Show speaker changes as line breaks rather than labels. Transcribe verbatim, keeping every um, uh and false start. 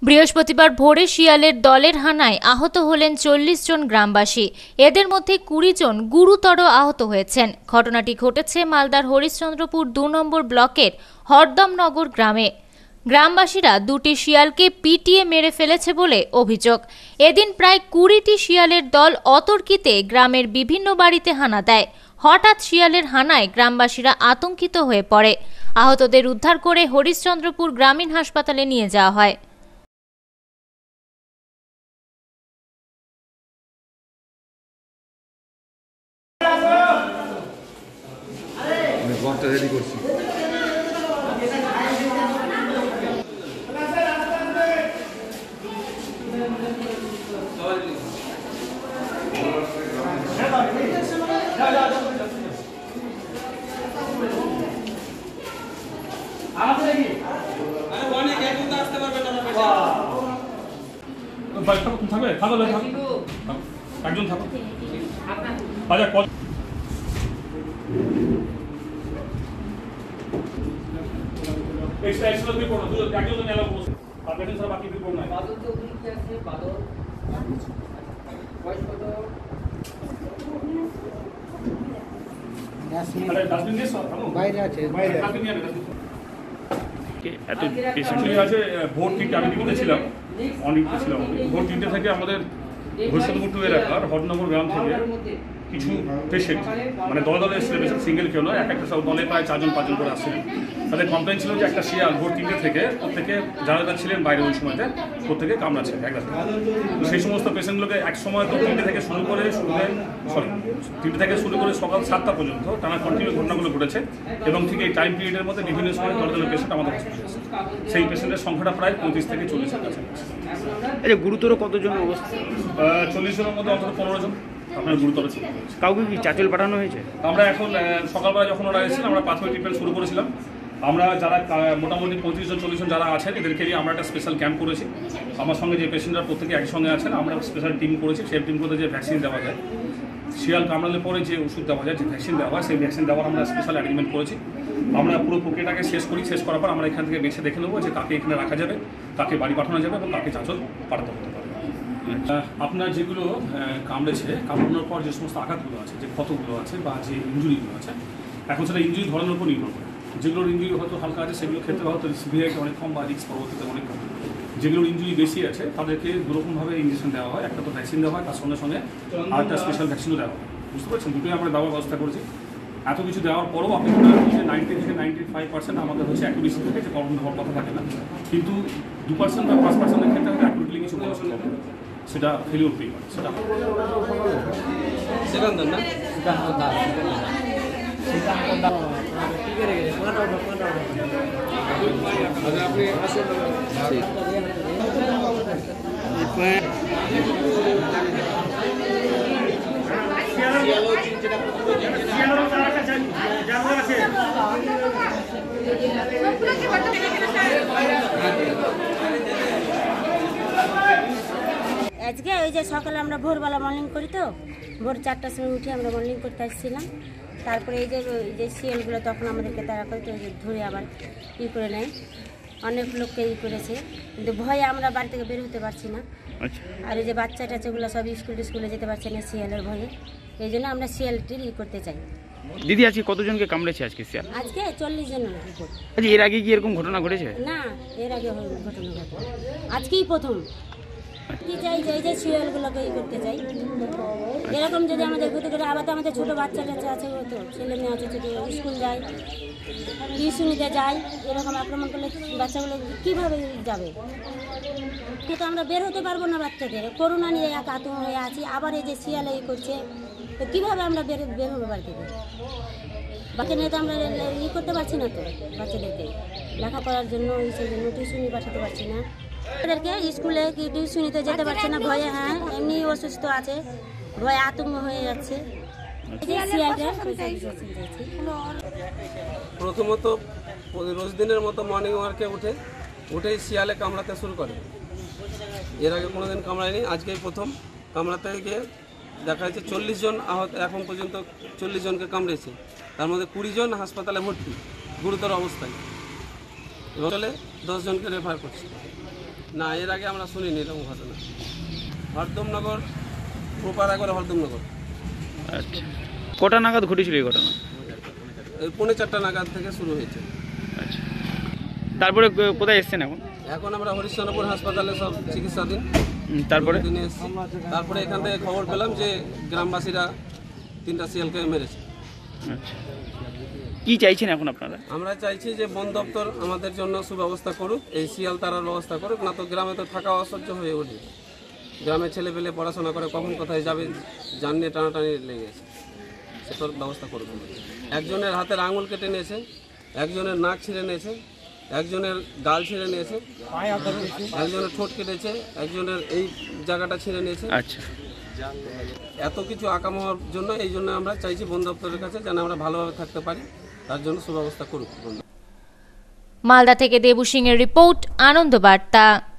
বৃহস্পতিবার ভোরে শিয়ালের দলের হানায় আহত হলেন চল্লিশ জন গ্রামবাসী। এদের মধ্যে কুড়ি জন গুরুতর আহত হয়েছেন। ঘটনাটি ঘটেছে মালদার হরিশ্চন্দ্রপুর দু নম্বর ব্লকের হরদমনগর গ্রামে। গ্রামবাসীরা দুটি শিয়ালকে পিটিয়ে মেরে ফেলেছে বলে অভিযোগ। এদিন প্রায় কুড়িটি শিয়ালের দল অতর্কিতে গ্রামের বিভিন্ন বাড়িতে হানা দেয়। হঠাৎ শিয়ালের হানায় গ্রামবাসীরা আতঙ্কিত হয়ে পড়ে। আহতদের উদ্ধার করে হরিশ্চন্দ্রপুর গ্রামীণ হাসপাতালে নিয়ে যাওয়া হয়।
রেডি করছি।
একজন থাকো। এক্সট্রা এক্সট্রা দুই পড়ো, দুই একজন জন এলাও বসে। আর দেখেন স্যার বাকি দুই পড়ো না। বাদল তো ওখানে কি আছে? বাদল বয়স কত? আরে ডাস্টবিন দিয়ে সব থামো। বাইরে আছে, বাইরে ডাস্টবিন নিয়ে আনো। এত পেশেন্ট আছে। ভোর তিনটে আমি ডিউটিতে ছিলাম, অনেক ছিলাম। ভোর তিনটে থেকে আমাদের হরিশ্চন্দ্রপুর এলাকার হরনগর গ্রাম থেকে কিছু পেশেন্ট মানে দলে দলে এসেছিলেন, পেশেন্ট সিঙ্গেল কেউ নয়, এক একটা সব দলে প্রায় চারজন পাঁচজন করে আসছিলেন। তাদের কমপ্লেন ছিল যে একটা শিয়াল ভোর তিনটে থেকে প্রত্যেকে যারা যারা ছিলেন বাইরে ওই সময়তে প্রত্যেকে কামড়াচ্ছে এক রাতে। তো সেই সমস্ত পেশেন্টগুলোকে এক সময় তো তিনটে থেকে শুরু করে শুরুতে সরি তিনটে থেকে শুরু করে সকাল সাতটা পর্যন্ত টানা কন্টিনিউ ঘটনাগুলো ঘটেছে এবং ঠিক এই টাইম পিরিয়ডের মধ্যে বিভিন্ন সময় দলে দলে পেশেন্ট আমাদের হসপিটালে এসেছে। সেই পেশেন্টের সংখ্যাটা প্রায় পঁয়ত্রিশ থেকে চল্লিশের কাছে।
আচ্ছা, গুরুতর কতজন অবস্থা?
চল্লিশ জনের মধ্যে অন্তত পনেরো জন আপনার গুরুতর ছিল।
কাউকে কি চাচল পাঠানো হয়েছে?
আমরা এখন সকালবেলা যখন ওরা এসেছিলাম আমরা প্রাথমিক ট্রিটমেন্ট শুরু করেছিলাম। আমরা যারা মোটামুটি পঁয়ত্রিশ জন চল্লিশ জন যারা আছেন এদেরকে নিয়ে আমরা একটা স্পেশাল ক্যাম্প করেছি। আমার সঙ্গে যে পেশেন্টরা প্রত্যেকে একসঙ্গে আছেন আমরা স্পেশাল টিম করেছি। সেই টিমগুলোতে যে ভ্যাকসিন দেওয়া যায়, শিয়াল কামড়ালে পরে যে ওষুধ দেওয়া যায়, যে ভ্যাকসিন দেওয়া হয়, সেই ভ্যাকসিন দেওয়ার আমরা স্পেশাল অ্যারেঞ্জমেন্ট করেছি। আমরা পুরো প্রক্রিয়াটাকে শেষ করি, শেষ করার পর আমরা এখান থেকে বেছে দেখে নেবো যে কাকে এখানে রাখা যাবে, কাকে বাড়ি পাঠানো যাবে এবং কাকে চাঁচল পাঠাতে হতে পারে। আপনার যেগুলো কামড়েছে, কামড়ানোর পর যে সমস্ত আঘাতগুলো আছে, যে ক্ষতগুলো আছে বা যে ইঞ্জুরিগুলো আছে, এখন সেটা ইঞ্জুরি ধরানোর উপর নির্ভর করে। যেগুলোর ইঞ্জুরি হয়তো হালকা আছে সেগুলোর ক্ষেত্রে হয়তো সিভিয়ারিটি অনেক কম বা রিস্ক পরবর্তীতে অনেক কম। যেগুলোর ইঞ্জুরি বেশি আছে তাদেরকে দুরকমভাবে ইঞ্জেকশন দেওয়া হয়। একটা তো ভ্যাকসিন দেওয়া হয়, তার সঙ্গে সঙ্গে আরেকটা স্পেশাল ভ্যাকসিনও দেওয়া হয়। বুঝতে পারছেন, দুটোই আমরা দেওয়ার ব্যবস্থা করেছি। এত কিছু দেওয়ার পরও আপনি যে নাইনটি থেকে নাইনটি ফাইভ পার্সেন্ট আমাদের হচ্ছে অ্যাকুরেসি থেকে যে প্রবলেম হওয়ার কথা থাকে না, কিন্তু দু পার্সেন্ট বা পাঁচ পার্সেন্টের ক্ষেত্রে হয়তো অ্যাকুরেটলি কিছু বলা সম্ভব না, সেটা ফেলিওর হতেই পারে। সেটা
সিকান্দার না
আজকে ওই যে সকালে আমরা ভোরবেলা মর্নিং করি, তো ভোর চারটার সময় উঠে আমরা মর্নিং করতে আসছিলাম। তারপরে এই যে এই যে শিয়ালগুলো তখন আমাদেরকে তারা করতে ধরে আবার ই করে নেয়, অনেক লোককে ই করেছে, কিন্তু ভয়ে আমরা বাড়ি থেকে বের হতে পারছি না। আর এই যে বাচ্চা টাচ্চাগুলো সব স্কুল স্কুলে যেতে পারছে না শিয়ালের ভয়ে, এই জন্য আমরা শিয়ালটির ই করতে চাই।
দিদি, আজকে কতজনকে কামড়েছে আজকে শিয়াল?
আজকে চল্লিশ জন রিপোর্ট।
আচ্ছা, এর আগে কি এরকম ঘটনা ঘটেছে?
না, এর আগে ঘটনা ঘটে আজকেই প্রথম। কি চাই যে এই যে শিয়ালগুলোকে ই করতে চাই, এরকম যদি আমাদের ক্ষতি করে। আবার তো আমাদের ছোটো বাচ্চা টাচ্চা আছে, তো ছেলে মেয়ে আছে, ছোটো স্কুল যায়, টিউশনিতে যায়, এরকম আক্রমণ করলে বাচ্চাগুলো কীভাবে যাবে? কিন্তু আমরা বের হতে পারবো না বাচ্চাদের। করোনা নিয়ে এক আতঙ্ক হয়ে আছি, আবার এই যে শিয়ালে ই করছে, তো কীভাবে আমরা বের বের হবো বাড়ি থেকে? বাচ্চা নিয়ে তো আমরা ই করতে পারছি না, তো বাচ্চাদেরকে লেখাপড়ার জন্য সেই জন্য টিউশনি পাঠাতে পারছি না, এদেরকে স্কুলে কি টিউশনিতে যেতে পারছে না ভয়ে। হ্যাঁ, এমনি অসুস্থ আছে, ভয়ে আতঙ্ক হয়ে যাচ্ছে।
প্রথমত রোজ দিনের মতো মর্নিং ওয়ার্কে উঠে উঠেই শিয়ালে কামড়াতে শুরু করে। এর আগে কোনোদিন কামড়ায়নি, আজকেই প্রথম। কামড়াতে গিয়ে দেখা যাচ্ছে চল্লিশ জন আহত, এখন পর্যন্ত চল্লিশ জনকে কামড়েছে। তার মধ্যে কুড়ি জন হাসপাতালে ভর্তি গুরুতর অবস্থায়, এবং দশ জনকে রেফার করছে। না, এর আগে আমরা শুনিনি এরকম ঘটনা। হরদমনগর প্রপারা করে হরদমনগর
আচ্ছা, কটা নাগাদ ঘটেছিল এই ঘটনা?
এই পৌনে চারটা নাগাদ থেকে শুরু হয়েছে।
আচ্ছা, তারপরে কো- কোথায় এসছেন এখন?
এখন আমরা হরিশ্চন্দ্রপুর হাসপাতালে সব চিকিৎসাধীন।
হুম, তারপরে
দিনে এসেছি। তারপরে এখান থেকে খবর পেলাম যে গ্রামবাসীরা তিনটা শিয়ালকে মেরেছে।
আচ্ছা, কি চাইছেন এখন আপনারা?
আমরা চাইছি যে বন দপ্তর আমাদের জন্য সুব্যবস্থা করুক, এই শিয়াল তারার ব্যবস্থা করুক, না তো গ্রামে তো থাকা অসহ্য হয়ে ওঠে। গ্রামের ছেলে পেলে পড়াশোনা করে কখন কোথায় যাবে জান নিয়ে টানাটানি লেগেছে, সেটার ব্যবস্থা করুক। একজনের হাতের আঙুল কেটে নিয়েছে, একজনের নাক ছিঁড়ে নিয়েছে, একজনের গাল ছিঁড়ে নিয়েছে, একজনের ঠোঁট কেটেছে, একজনের এই জায়গাটা ছিঁড়ে নিয়েছে।
আচ্ছা,
এত কিছু আকাম হওয়ার জন্য এই জন্য আমরা চাইছি বন দপ্তরের কাছে যেন আমরা ভালোভাবে থাকতে পারি, তার জন্য সুব্যবস্থা করুক বন দপ্তর।
মালদা থেকে দেবু সিং এর রিপোর্ট, আনন্দ বার্তা।